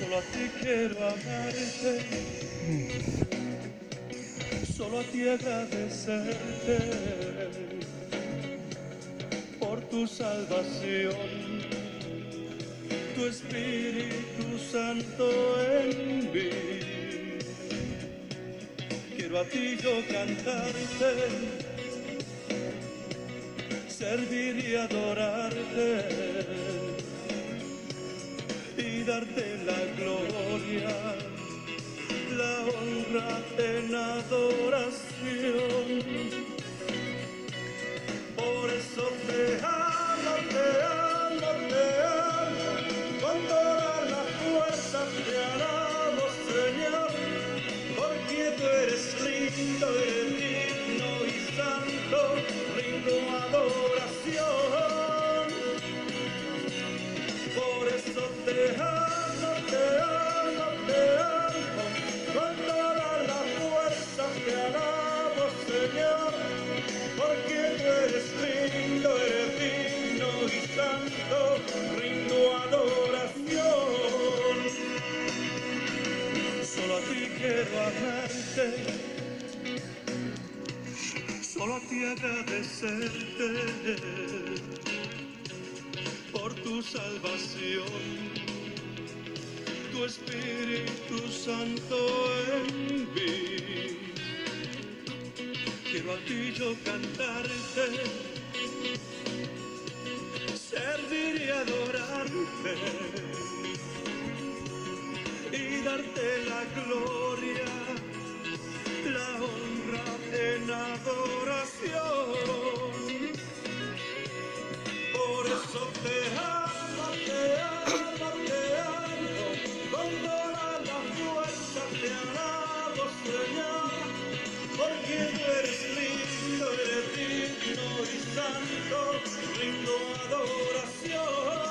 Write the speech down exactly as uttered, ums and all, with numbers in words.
Solo a ti quiero amarte, solo a ti agradecerte por tu salvación, tu Espíritu Santo en mí. Quiero a ti yo cantarte, servir y adorarte y darte la gloria, la honra en adoración. Por eso te amo, te amo, te amo, con todas las fuerzas te alabo, Señor, porque tú eres lindo, eres digno y santo, rindo adoración. Por eso te amo, te amo, te amo, con todas las fuerzas te alabo, Señor, porque tú eres lindo, eres digno y santo, rindo adoración. Solo a ti quiero amarte, solo a ti agradecerte por tu salvación, tu Espíritu Santo en mí. Quiero a ti yo cantarte, servir y adorarte y darte la gloria, la honra en adoración. Por eso te amo, te amo, te amo, con todas las fuerzas te alabo, Señor, porque tú eres lindo, eres digno y santo, rindo adoración.